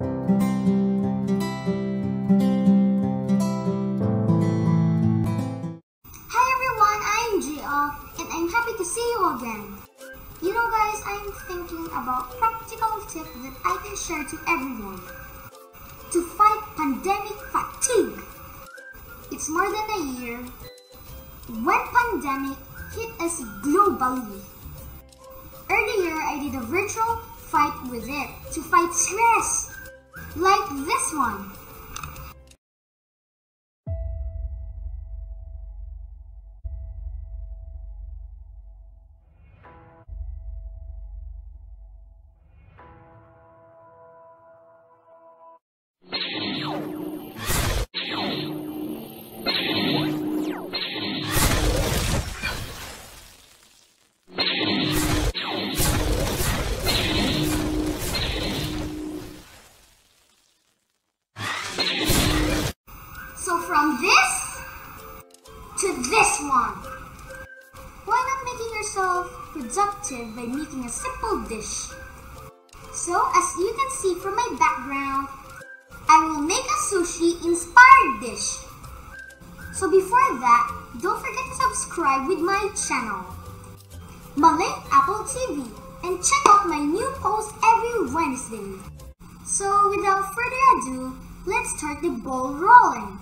Hi everyone, I'm Gia and I'm happy to see you again. You know guys, I'm thinking about practical tip that I can share to everyone to fight pandemic fatigue. It's more than a year when pandemic hit us globally. Earlier, I did a virtual fight with it to fight stress, like this one. So from this to this one. Why not making yourself productive by making a simple dish? So as you can see from my background, I will make a sushi inspired dish. So before that, don't forget to subscribe with my channel, Malay Apple TV, and check out my new post every Wednesday. So without further ado, let's start the ball rolling.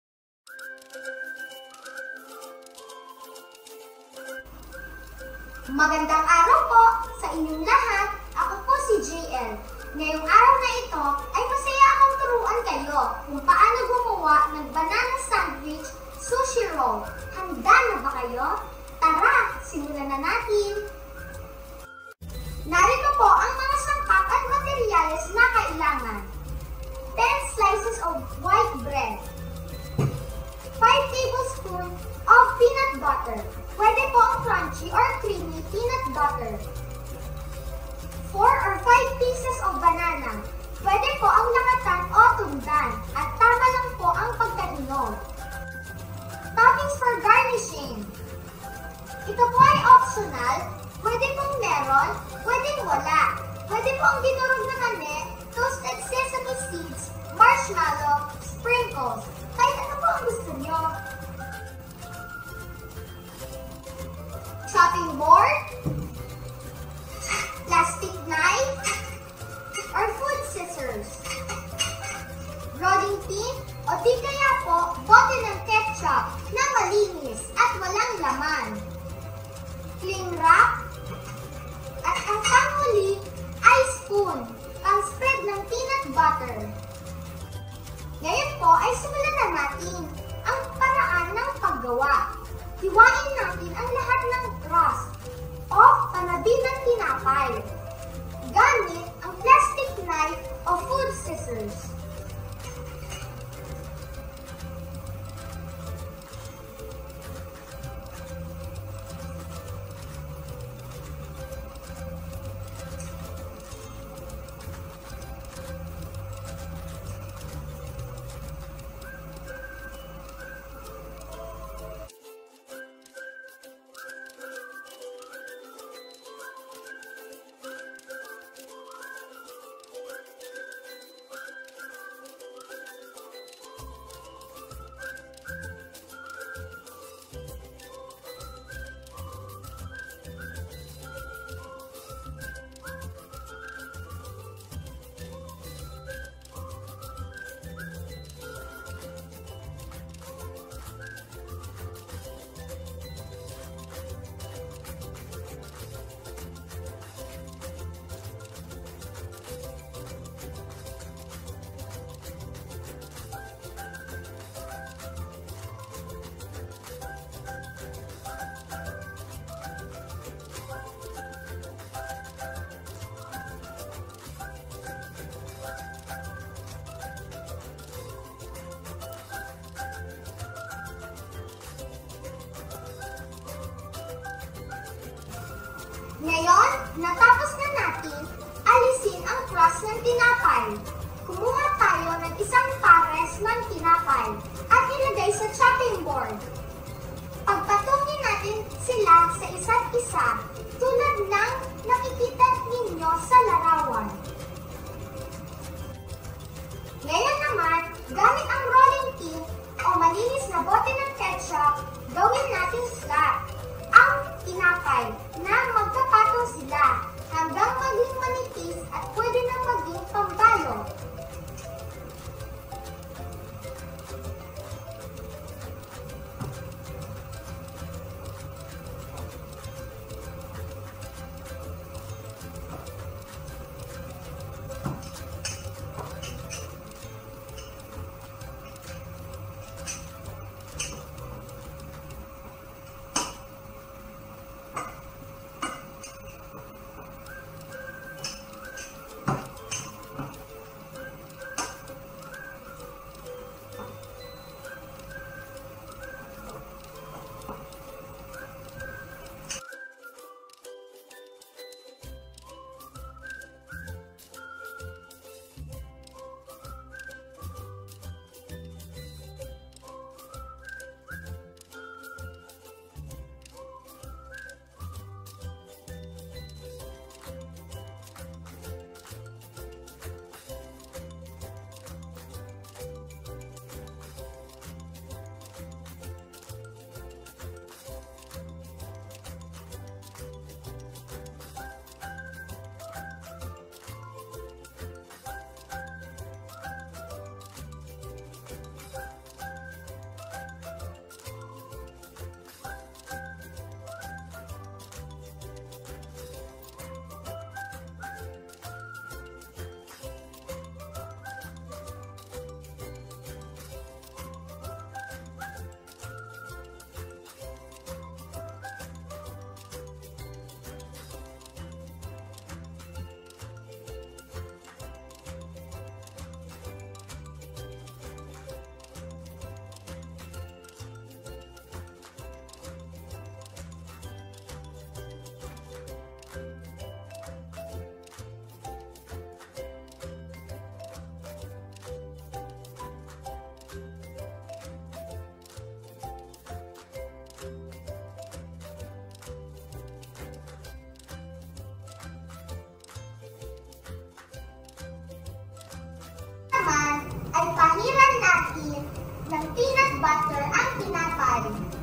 Magandang araw po sa inyong lahat. Ako po si JL. Ngayong araw na ito ay masaya akong turuan kayo kung paano gumawa ng banana sandwich sushi roll. Handa na ba kayo? Tara, simulan na natin! Narito po ang mga sangkap at materyales na kailangan. 10 slices of white bread, 5 tablespoons of peanut butter. Pwede po ang crunchy or creamy peanut butter. 4 or 5 pieces of banana. Pwede po ang lakatan o tundan at tama lang po ang pagkahinog. Toppings for garnishing. Ito po ay optional. Pwede pong meron, pwedeng wala. Pwede po ang dinurog na kane, toasted sesame seeds, marshmallow, sprinkles. Kahit ano po ang gusto nyo. Chopping board, plastic knife, or food scissors, rolling pin, o di kaya po bote ng ketchup na malinis at walang laman, cling wrap, at ang panghuli ay spoon, pang-spread ng peanut butter. Ngayon po ay simulan na natin ang paraan ng paggawa. Hiwain natin ang lahat ng crust o panabi ng tinapay gamit ang plastic knife o food scissors. Ngayon, natapos na natin alisin ang crust ng tinapay. Kumuha tayo ng isang pares ng tinapay at ilagay sa chopping board. Pagpatungin natin sila sa isa't isa tulad ng nakikita ninyo sa larawan. Gamit ang rolling pin o malinis na bote ng ketchup, gawin natin flat ang tinapay na magkapatong sila hanggang maging manipis at pwede na maging pambalo. Ay pahiran natin ng peanut butter ang tinapay.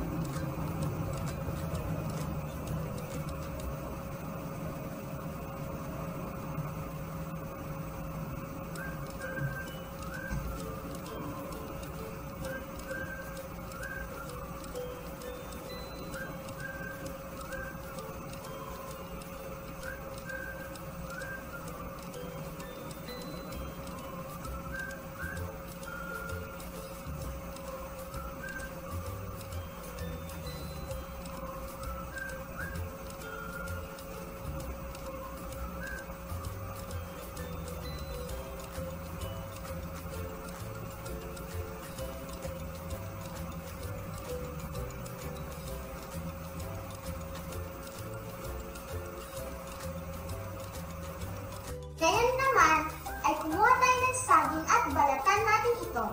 Ngayon naman ay kumuha tayo ng saging at balatan natin ito.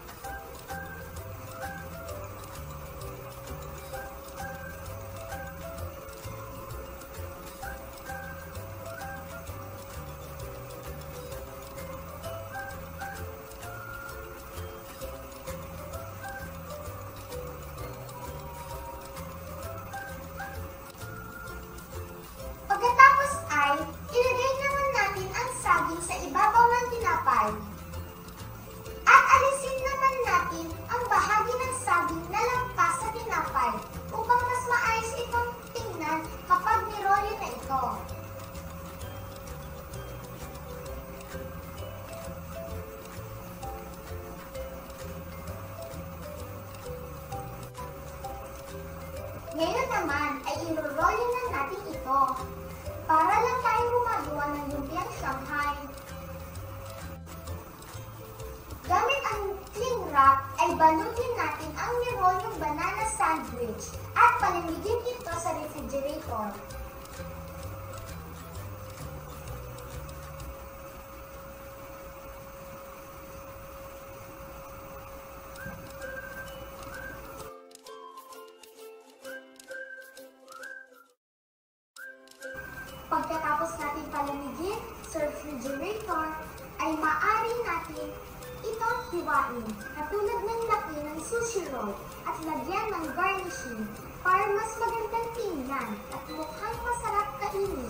Pagkatapos ay ilagay naman natin ang saging sa ibabaw ng tinapay. At alisin naman natin ang bahagi ng saging na lampas sa tinapay upang mas maayos itong tingnan kapag nirolyo na ito. Ngayon naman ay irorolyo na natin ito. Para lang tayo gumagawa ng lumpiang Shanghai. Gamit ang cling wrap ay balutin natin ang nirolyong banana sandwich at palamigin ito sa refrigerator. Pagkatapos natin palamigin sa refrigerator, ay maaari natin itong hiwa pagkain, katulad ng laki ng sushi roll at lagyan ng garnishing para mas magandang tingnan at mukhang masarap kainin.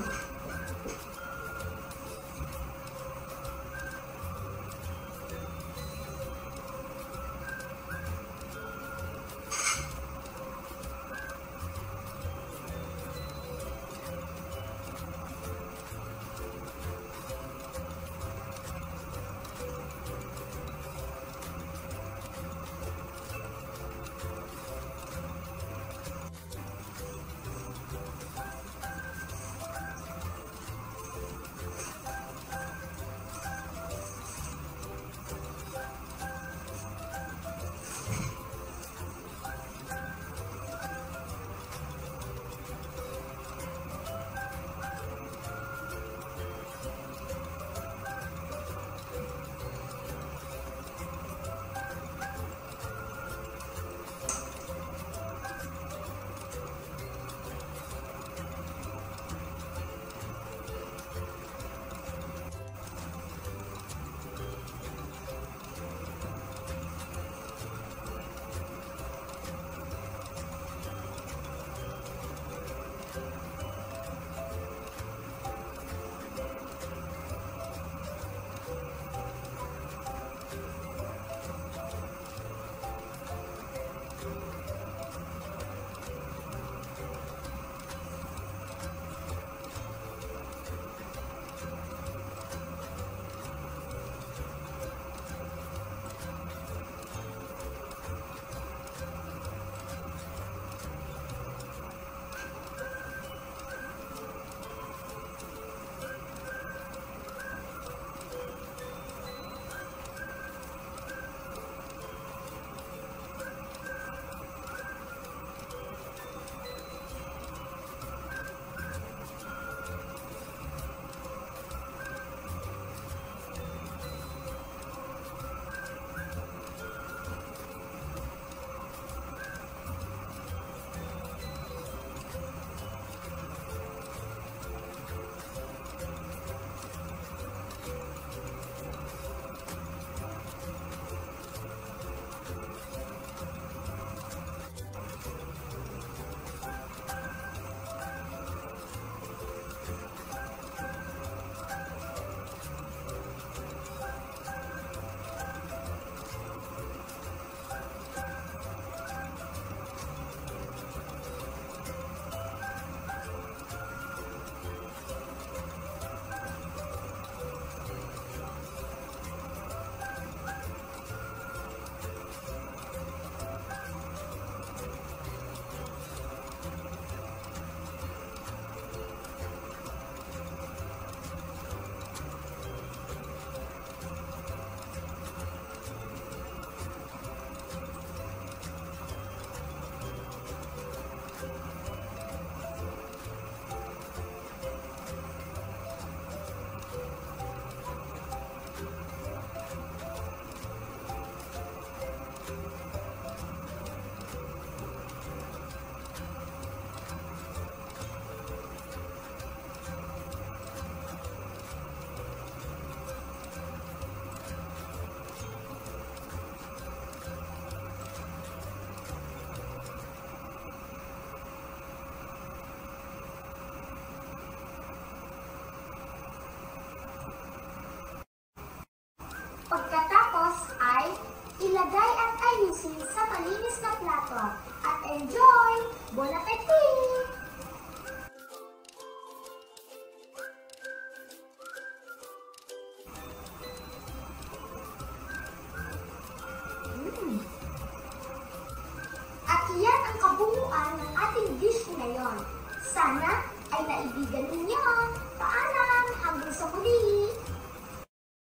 Pagkatapos ay ilagay at ayusin sa malinis na plato at enjoy! Bon appetit! At yan ang kabuuan ng ating dish ngayon. Sana